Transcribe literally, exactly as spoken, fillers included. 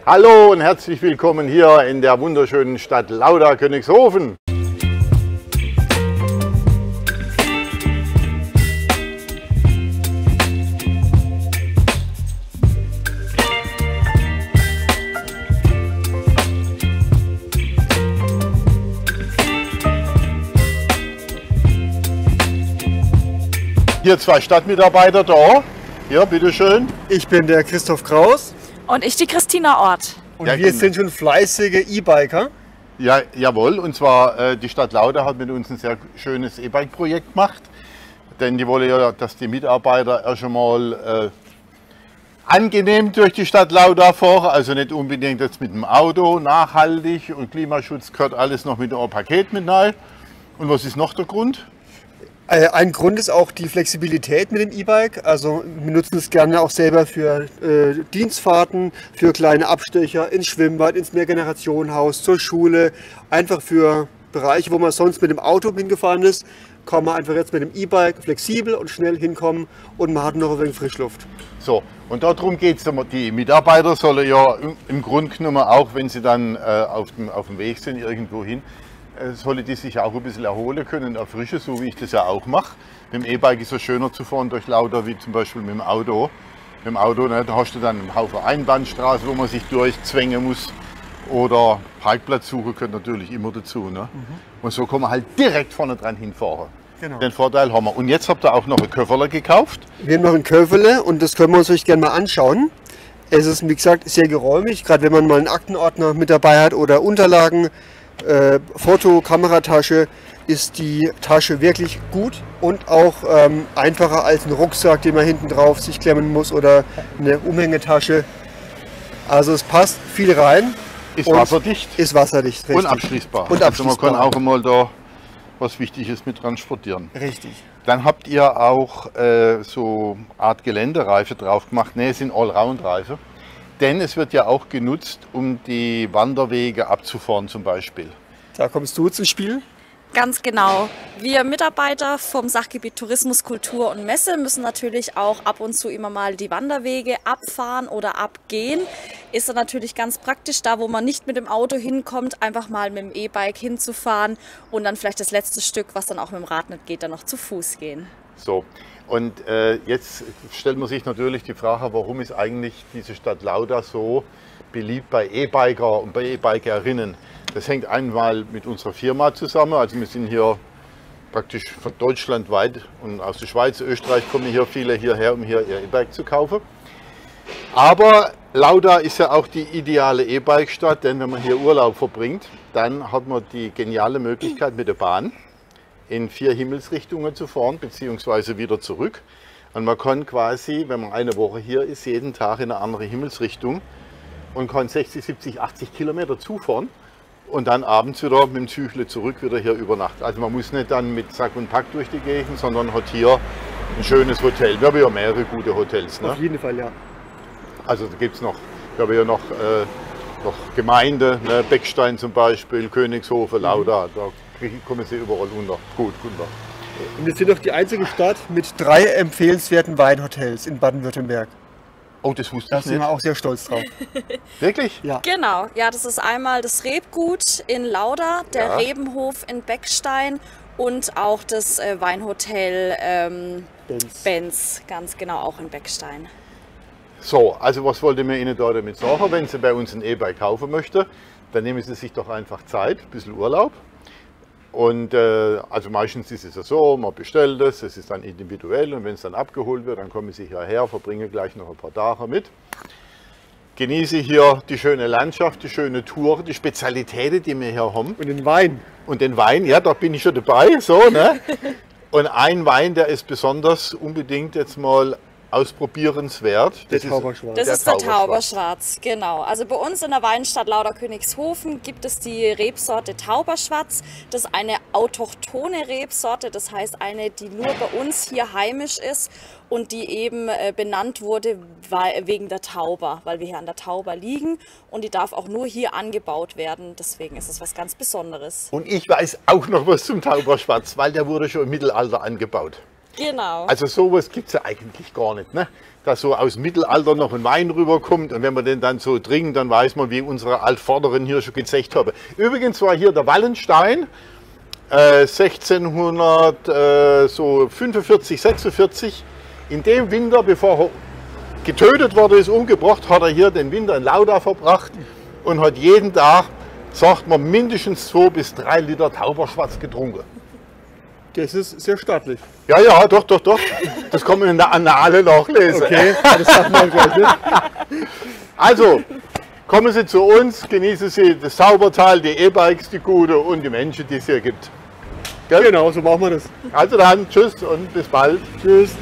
Hallo und herzlich willkommen hier in der wunderschönen Stadt Lauda, Königshofen. Hier zwei Stadtmitarbeiter da. Hier, bitteschön. Ich bin der Christoph Kraus. Und ich die Christina Ort. Und Ja, wir genau. sind schon fleißige E-Biker. Ja, jawohl. Und zwar äh, die Stadt Lauda hat mit uns ein sehr schönes E-Bike-Projekt gemacht. Denn die wollen ja, dass die Mitarbeiter erst einmal äh, angenehm durch die Stadt Lauda fahren. Also nicht unbedingt jetzt mit dem Auto, nachhaltig und Klimaschutz gehört alles noch mit einem Paket mit rein. Und was ist noch der Grund? Äh, Ein Grund ist auch die Flexibilität mit dem E-Bike. Also wir nutzen es gerne auch selber für äh, Dienstfahrten, für kleine Abstecher ins Schwimmbad, ins Mehrgenerationenhaus, zur Schule. Einfach für Bereiche, wo man sonst mit dem Auto hingefahren ist, kann man einfach jetzt mit dem E-Bike flexibel und schnell hinkommen und man hat noch ein wenig Frischluft. So, und darum geht es. Die Mitarbeiter sollen ja im, im Grunde genommen, auch wenn sie dann äh, auf, dem, auf dem Weg sind, irgendwo hin, äh, sollen die sich auch ein bisschen erholen können, erfrischen, so wie ich das ja auch mache. Mit dem E-Bike ist es schöner zu fahren durch Lauda wie zum Beispiel mit dem Auto. Mit dem Auto, ne, da hast du dann einen Haufen Einbahnstraße, wo man sich durchzwängen muss. Oder Parkplatzsuche gehört natürlich immer dazu. Ne? Mhm. Und so kann man halt direkt vorne dran hinfahren. Genau. Den Vorteil haben wir. Und jetzt habt ihr auch noch ein Köfferle gekauft. Wir haben noch ein Köfele und das können wir uns euch gerne mal anschauen. Es ist, wie gesagt, sehr geräumig, gerade wenn man mal einen Aktenordner mit dabei hat oder Unterlagen, äh, Foto, Kameratasche, ist die Tasche wirklich gut und auch ähm, einfacher als ein Rucksack, den man hinten drauf sich klemmen muss oder eine Umhängetasche. Also es passt viel rein. Ist und wasserdicht. Ist wasserdicht, richtig. Und abschließbar. Und Also man abschließbar. kann auch einmal da was Wichtiges mit transportieren. Richtig. Dann habt ihr auch äh, so Art Geländereife drauf gemacht. Ne, es sind Allround-Reife. Denn es wird ja auch genutzt, um die Wanderwege abzufahren zum Beispiel. Da kommst du ins Spiel. Ganz genau. Wir Mitarbeiter vom Sachgebiet Tourismus, Kultur und Messe müssen natürlich auch ab und zu immer mal die Wanderwege abfahren oder abgehen. Ist dann natürlich ganz praktisch, da wo man nicht mit dem Auto hinkommt, einfach mal mit dem E-Bike hinzufahren und dann vielleicht das letzte Stück, was dann auch mit dem Rad nicht geht, dann noch zu Fuß gehen. So, und äh, jetzt stellt man sich natürlich die Frage, warum ist eigentlich diese Stadt Lauda so beliebt bei E-Biker und bei E-Bikerinnen? Das hängt einmal mit unserer Firma zusammen. Also wir sind hier praktisch von deutschlandweit und aus der Schweiz, Österreich kommen hier viele hierher, um hier ihr E-Bike zu kaufen. Aber Lauda ist ja auch die ideale E-Bike-Stadt, denn wenn man hier Urlaub verbringt, dann hat man die geniale Möglichkeit mit der Bahn in vier Himmelsrichtungen zu fahren, beziehungsweise wieder zurück. Und man kann quasi, wenn man eine Woche hier ist, jeden Tag in eine andere Himmelsrichtung und kann sechzig, siebzig, achtzig Kilometer zufahren. Und dann abends wieder mit dem Züchle zurück, wieder hier über Nacht. Also man muss nicht dann mit Sack und Pack durch die Gegend, sondern hat hier ein schönes Hotel. Wir haben ja mehrere gute Hotels. Ne? Auf jeden Fall, ja. Also da gibt es noch, wir haben ja noch, äh, noch Gemeinde, ne? Beckstein zum Beispiel, Königshofen, Lauda, da kommen sie überall unter. Gut, unter. Und wir sind doch die einzige Stadt mit drei empfehlenswerten Weinhotels in Baden-Württemberg. Oh, das wusste Da ich sind wir nicht. auch sehr stolz drauf. Wirklich? Ja. Genau, ja, das ist einmal das Rebgut in Lauda, der Ja. Rebenhof in Beckstein und auch das äh, Weinhotel ähm, Benz. Benz, ganz genau auch in Beckstein. So, also was wollte mir Ihnen da damit sagen? Wenn Sie bei uns ein E-Bike kaufen möchten, dann nehmen Sie sich doch einfach Zeit, ein bisschen Urlaub. Und äh, also meistens ist es ja so, man bestellt es, es ist dann individuell und wenn es dann abgeholt wird, dann kommen Sie hierher, verbringen gleich noch ein paar Tage mit. Genieße hier die schöne Landschaft, die schöne Tour, die Spezialitäten, die wir hier haben. Und den Wein. Und den Wein, ja, da bin ich schon dabei, so, ne? Und ein Wein, der ist besonders unbedingt jetzt mal ausprobierenswert. Der Das ist- Tauberschwarz. Das Der ist der Tauberschwarz. Tauberschwarz, genau. Also bei uns in der Weinstadt Lauda Königshofen gibt es die Rebsorte Tauberschwarz. Das ist eine autochthone Rebsorte, das heißt eine, die nur bei uns hier heimisch ist und die eben äh, benannt wurde weil, wegen der Tauber, weil wir hier an der Tauber liegen und die darf auch nur hier angebaut werden. Deswegen ist es was ganz Besonderes. Und ich weiß auch noch was zum Tauberschwarz, weil der wurde schon im Mittelalter angebaut. Genau. Also sowas gibt es ja eigentlich gar nicht, ne? Dass so aus dem Mittelalter noch ein Wein rüberkommt und wenn wir den dann so trinken, dann weiß man, wie unsere Altvorderen hier schon gezecht haben. Übrigens war hier der Wallenstein, äh, sechzehnhundertfünfundvierzig, sechsundvierzig, in dem Winter, bevor er getötet worden ist, umgebracht, hat er hier den Winter in Lauda verbracht und hat jeden Tag, sagt man, mindestens zwei bis drei Liter Tauberschwarz getrunken. Das ist sehr stattlich. Ja, ja, doch, doch, doch. Das kann man in der Annale nachlesen. Okay, das sagt man gleich, ne? Also, kommen Sie zu uns, genießen Sie das Zaubertal, die E-Bikes, die gute und die Menschen, die es hier gibt. Gell? Genau, so machen wir das. Also dann, tschüss und bis bald. Tschüss.